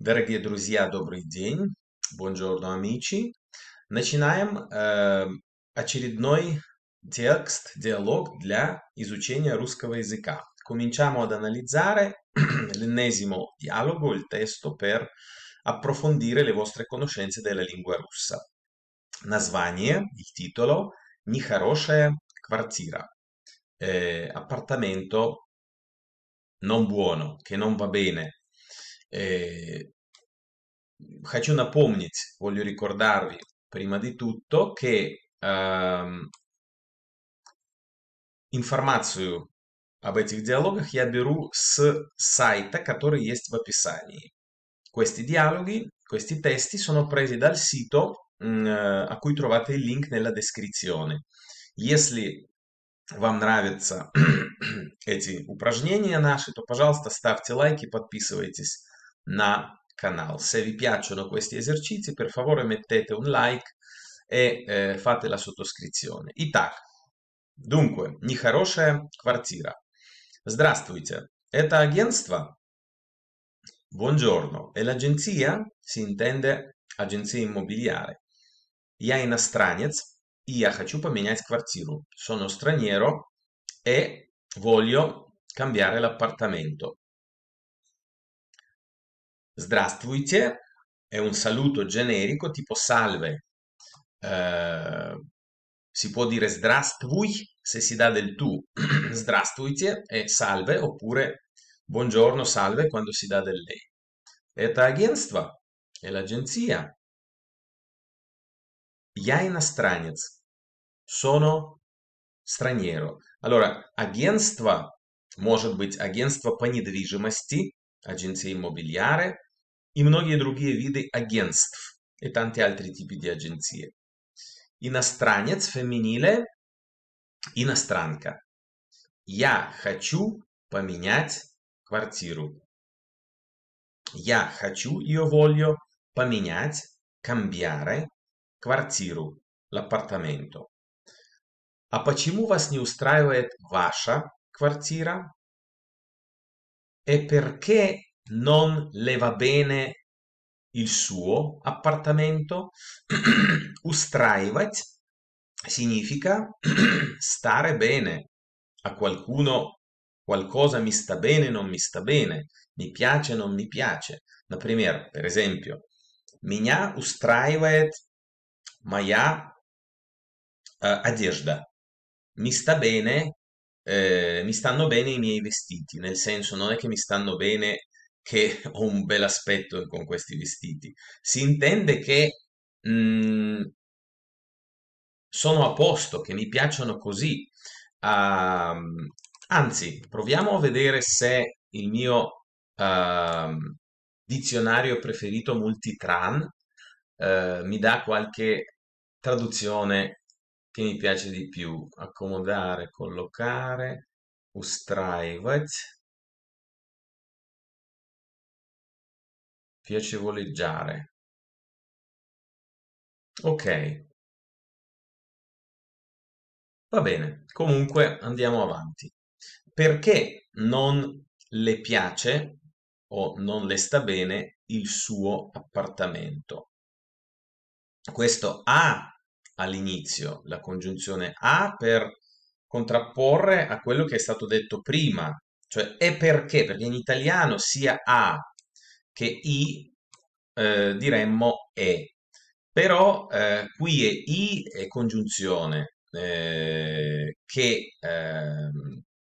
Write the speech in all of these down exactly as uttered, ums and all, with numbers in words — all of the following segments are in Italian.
Дорогие друзья, добрый день. Buongiorno, amici. Начинаем э, очередной текст, диалог для изучения rusского языка. Cominciamo ad analizzare l'ennesimo dialogo, il testo per approfondire le vostre conoscenze della lingua russa. Название, il titolo, Нехорошая квартира. Eh, appartamento non buono, che non va bene. Eh, Хочу напомнить, voglio ricordarvi prima di tutto che ehm, информацию об этих диалогах я беру с сайта, который есть в описании. Questi dialoghi, questi testi sono presi dal sito м, э, a cui trovate il link nella descrizione. Если вам нравятся эти упражнения наши, то, пожалуйста, ставьте лайки, подписывайтесь на canale. Se vi piacciono questi esercizi, per favore mettete un like e eh, fate la sottoscrizione. Итак, dunque, нехорошая квартира. Здравствуйте. Это агентство? Buongiorno. E l'agenzia? Si intende agenzia immobiliare. Я иностранец, и я хочу поменять квартиру. Sono straniero e voglio cambiare l'appartamento. Здравствуйте è un saluto generico tipo salve. Eh, si può dire здравствуй se si dà del tu. Здравствуйте è salve oppure buongiorno, salve quando si dà del lei. Это агентство è l'agenzia. Я иностранец. Sono straniero. Allora, агентство может быть агентство по недвижимости, agenzia immobiliare, и многие другие виды агентств e tanti altri tipi di agenzie. Иностранец, femminile, иностранка. Я хочу поменять квартиру. Я хочу, io voglio, поменять, cambiare, квартиру, l'appartamento. А почему вас не устраивает ваша квартира? E perché non le va bene il suo appartamento? Устраивать significa stare bene. A qualcuno qualcosa mi sta bene, non mi sta bene, mi piace, non mi piace. Например, per esempio, меня устраивает моя э, одежда. Mi sta bene, eh, mi stanno bene i miei vestiti, nel senso non è che mi stanno bene che ho un bel aspetto con questi vestiti, si intende che mm, sono a posto, che mi piacciono così. Ah, anzi, proviamo a vedere se il mio ehm, dizionario preferito Multitran eh, mi dà qualche traduzione che mi piace di più. Accomodare, collocare, устраивать, piacevoleggiare. Ok, va bene. Comunque andiamo avanti. Perché non le piace o non le sta bene il suo appartamento? Questo a all'inizio, la congiunzione a per contrapporre a quello che è stato detto prima, cioè è perché, perché in italiano sia a che i eh, diremmo è, però eh, qui è i è congiunzione eh, che ehm,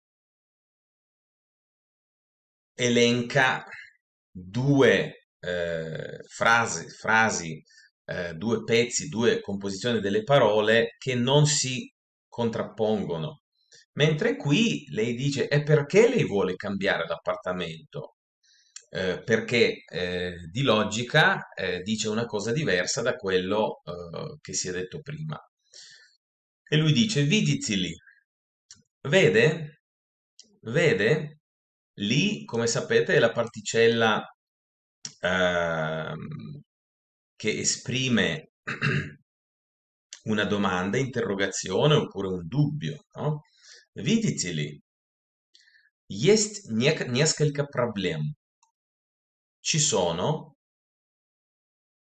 elenca due eh, frasi, frasi eh, due pezzi, due composizioni delle parole che non si contrappongono. Mentre qui lei dice e perché lei vuole cambiare l'appartamento? Eh, perché eh, di logica eh, dice una cosa diversa da quello eh, che si è detto prima. E lui dice, viditili, vede? Vede? Lì, come sapete, è la particella ehm, che esprime una domanda, interrogazione oppure un dubbio, no? Видите ли, есть нек- несколько проблем. Ci sono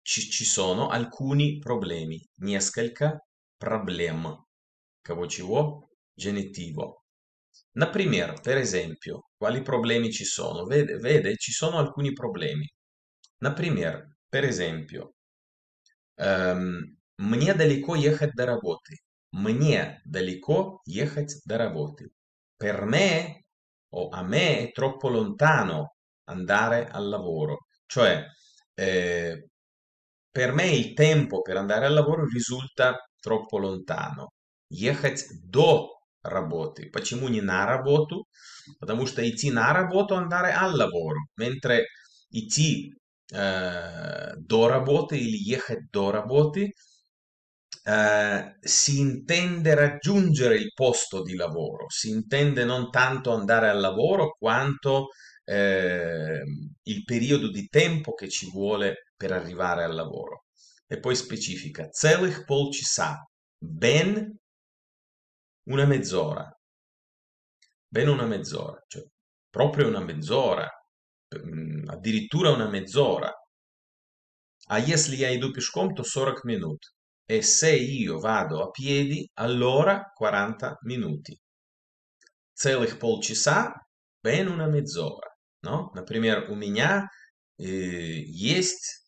ci, ci sono alcuni problemi. Несколько проблем. Кого чего? Genitivo. Например, per esempio, quali problemi ci sono? Vede, vede, ci sono alcuni problemi. Например, per esempio, эм, мне далеко ехать до работы. Мне далеко ехать до работы. Per me o a me è troppo lontano andare al lavoro. Cioè, eh, per me il tempo per andare al lavoro risulta troppo lontano. Ехать до работы. Почему не на работу? Потому что идти на работу, andare al lavoro. Mentre идти eh, до работы или ехать до работы eh, si intende raggiungere il posto di lavoro, si intende non tanto andare al lavoro quanto eh, il periodo di tempo che ci vuole per arrivare al lavoro. E poi specifica целых полчаса, ben una mezz'ora, ben una mezz'ora, cioè proprio una mezz'ora, mm, addirittura una mezz'ora. А если я иду пешком, то сорок минут. E se io vado a piedi, allora quaranta minuti. Целых полчаса, ben una mezz'ora. No? Например, у меня э, есть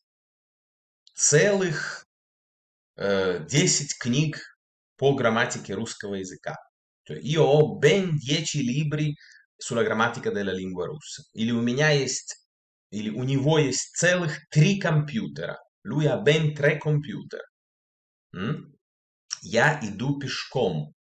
целых э, десять книг по грамматике rusского языка. Cioè, io ho ben dieci libri sulla grammatica della lingua russa. Или у меня есть, или у него есть целых три компьютера. Lui ha ben tre computer. М? Я иду пешком.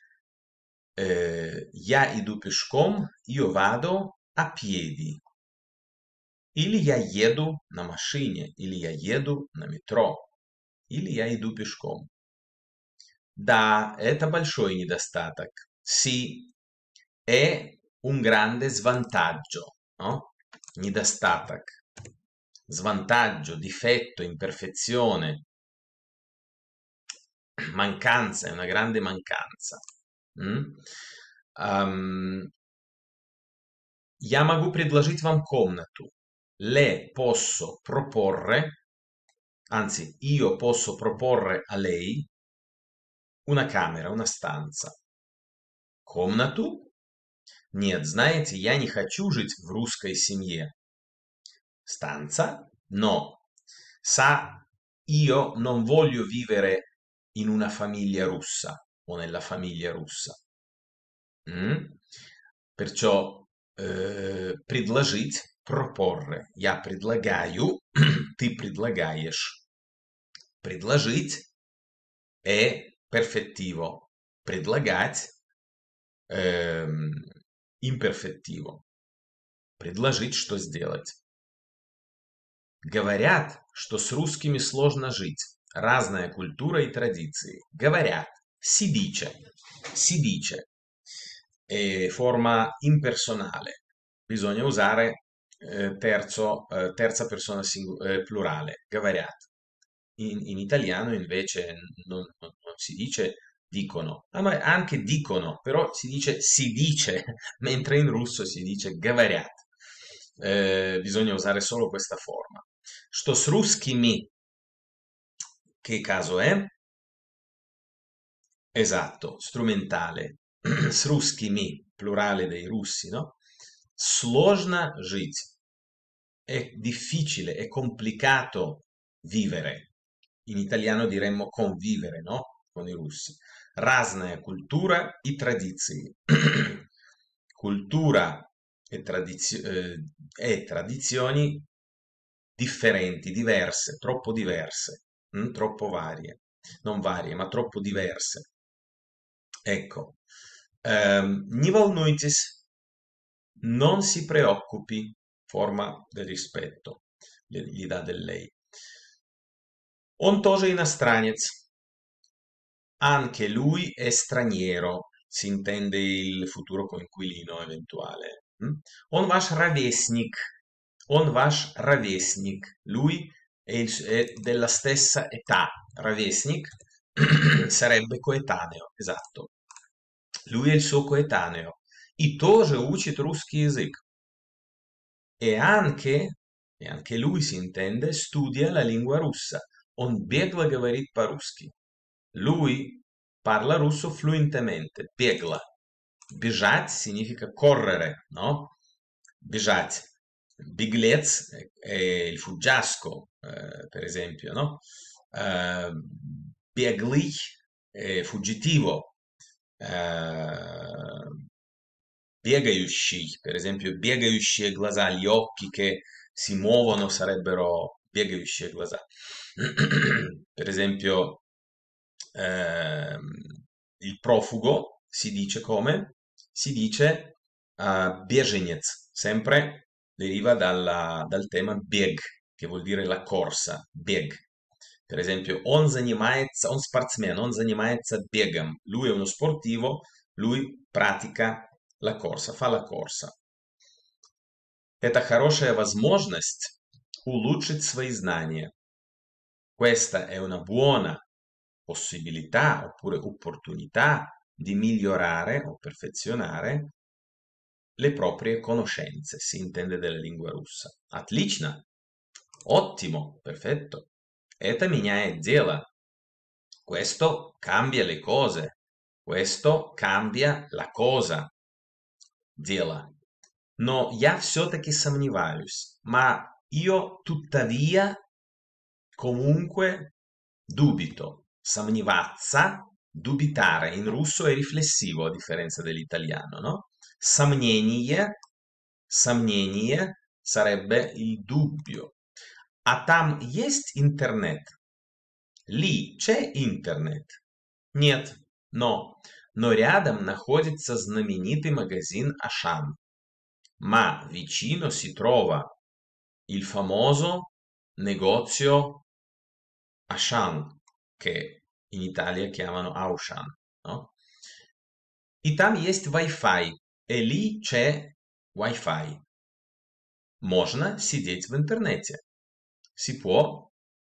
Eh, я иду пешком, io vado a piedi. Или я еду на машине, или я еду на метро, или я иду пешком. Да, это большой недостаток. Sì, è un grande svantaggio, no? Недостаток. Svantaggio, difetto, imperfezione, mancanza, è una grande mancanza. Mm? Ам, я могу предложить вам комнату. Le posso proporre, anzi, io posso proporre a lei una camera, una stanza. Комнату? Нет, знаете, я не хочу жить в русской семье. Stanza? No. Sa, io non voglio vivere in una famiglia russa o nella famiglia russa. Mm? Perciò э, предложить, proporre. Я предлагаю, ты предлагаешь. Предложить è perfettivo. Предлагать эм, имперфективо. Предложить, что сделать. Говорят, что с русскими сложно жить. Разная культура и традиции. Говорят. Si dice. Si dice. E forma impersonale. Bisogna usare eh, terzo, eh, terza persona singu- eh, plurale. Говорят. In, in italiano invece non, non- non si dice dicono, ah, ma anche dicono, però si dice si dice, mentre in russo si dice говорят. Eh, bisogna usare solo questa forma. Что с русскими? Che caso è? Esatto, strumentale. С русскими, plurale dei russi, no? Сложно жить. È difficile, è complicato vivere. In italiano diremmo convivere, no? Con i russi. Разная культура и традиции. Cultura e, tradizio- eh, e tradizioni differenti, diverse, troppo diverse, mm, troppo varie. Non varie, ma troppo diverse. Ecco, ehm, не волнуйтесь, non si preoccupi, forma del rispetto, gli, gli dà del lei. Он тоже иностранец. Anche lui è straniero, si intende il futuro coinquilino eventuale. Mm? Он ваш ровесник. Он ваш ровесник. Lui è, il- è della stessa età. Ровесник sarebbe coetaneo, esatto. Lui è il suo coetaneo. И тоже учит русский язык. E anche e anche lui si intende studia la lingua russa. Он бегло говорит по-русски. Lui parla russo fluentemente, bегла. Бежать significa correre, no? Бежать. Беглец è il fuggiasco, eh, per esempio, no? Eh, Беглый è fuggitivo. Eh, Biegaющий, per esempio, biegaющие глаза, gli occhi che si muovono sarebbero biegaющие глаза. Per esempio, ehm, il profugo si dice come? Si dice uh, bеженец, sempre deriva dalla- dal tema beg, che vuol dire la corsa, beg. Per esempio, он занимается, он спортсмен, он занимается бегом. Lui è uno sportivo, lui pratica la corsa, fa la corsa. Это хорошая возможность улучшить свои знания. Questa è una buona possibilità oppure opportunità di migliorare o perfezionare le proprie conoscenze, si intende della lingua russa. Отлично, ottimo, perfetto. Это меняет дело. Questo cambia le cose. Questo cambia la cosa. Дело. Но я все-таки сомневаюсь. Ma io tuttavia comunque dubito. Сомневаться, dubitare. In russo è riflessivo a differenza dell'italiano, no? Сомнение, сомнение sarebbe il dubbio. А там есть интернет? Ли, c'è интернет? Нет, но. Но рядом находится знаменитый магазин Ашан. Ma vicino si trova il famoso negozio Ашан, che in Italia chiamano Auchan, no? И там есть Wi-Fi, e lì c'è Wi-Fi. Можно сидеть в интернете. Si può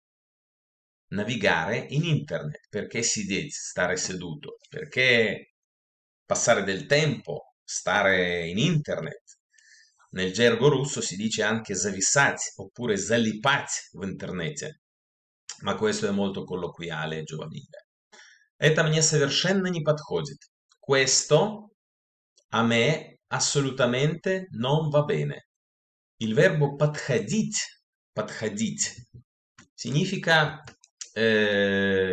navigare in internet. Perché siedeți, stare seduto? Perché passare del tempo, stare in internet. Nel gergo russo si dice anche зависать oppure залипать в интернете, ma questo è molto colloquiale e giovanile. Это мне совершенно не подходит. Questo a me assolutamente non va bene. Il verbo подходить, подходить significa eh,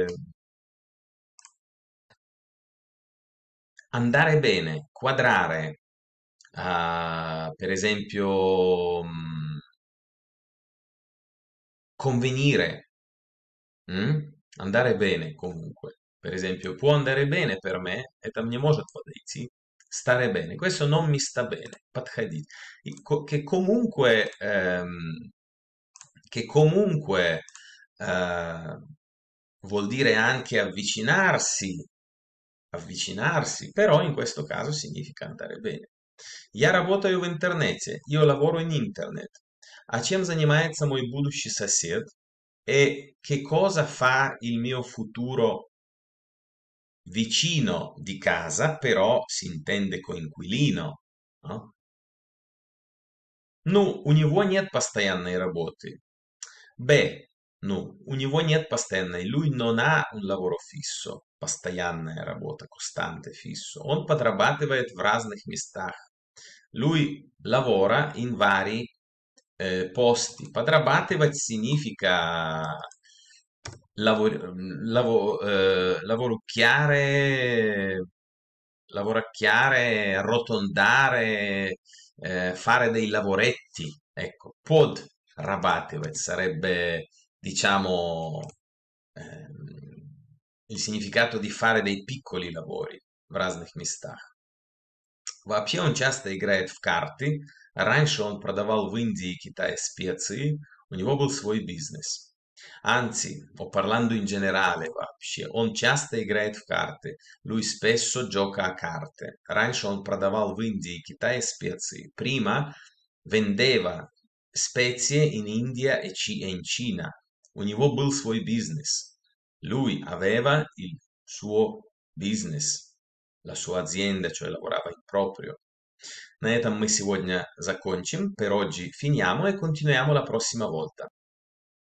andare bene, quadrare, ah, per esempio, mh, convenire, mm? Andare bene comunque. Per esempio, può andare bene per me, это мне может подойти, stare bene. Questo non mi sta bene, подходить. I- co- Che comunque, ehm, che comunque eh, vuol dire anche avvicinarsi, avvicinarsi, però in questo caso significa andare bene. Я работаю в интернете. Io lavoro in internet. А чем занимается мой будущий сосед? E che cosa fa il mio futuro vicino di casa, però si intende coinquilino, no? Ну, у него нет постоянной работы. Beh, ну, у него нет постоянной. Lui non ha un lavoro fisso, постоянная работа, costante, fisso. Он подрабатывает в разных местах. Lui lavora in vari eh, posti. Подрабатывать significa lavor- lavo- eh, lavoricchiare, lavoracchiare, arrotondare, eh, fare dei lavoretti. Ecco, pod rabatevet sarebbe, diciamo, ehm, il significato di fare dei piccoli lavori, в разных местах. Вообще он часто играет в карты. Раньше он продавал в Индии и Китае специи, у него был свой бизнес. Anzi, o parlando in generale, вообще, он часто играет в карты. Lui spesso gioca a carte. Раньше он продавал в Индии и Китае специи. Prima vendeva spezie in India e Ci- e in Cina. У него был свой бизнес. Lui aveva il suo business, la sua azienda, cioè lavorava in proprio. На этом мы сегодня закончим. Per oggi finiamo e continuiamo la prossima volta.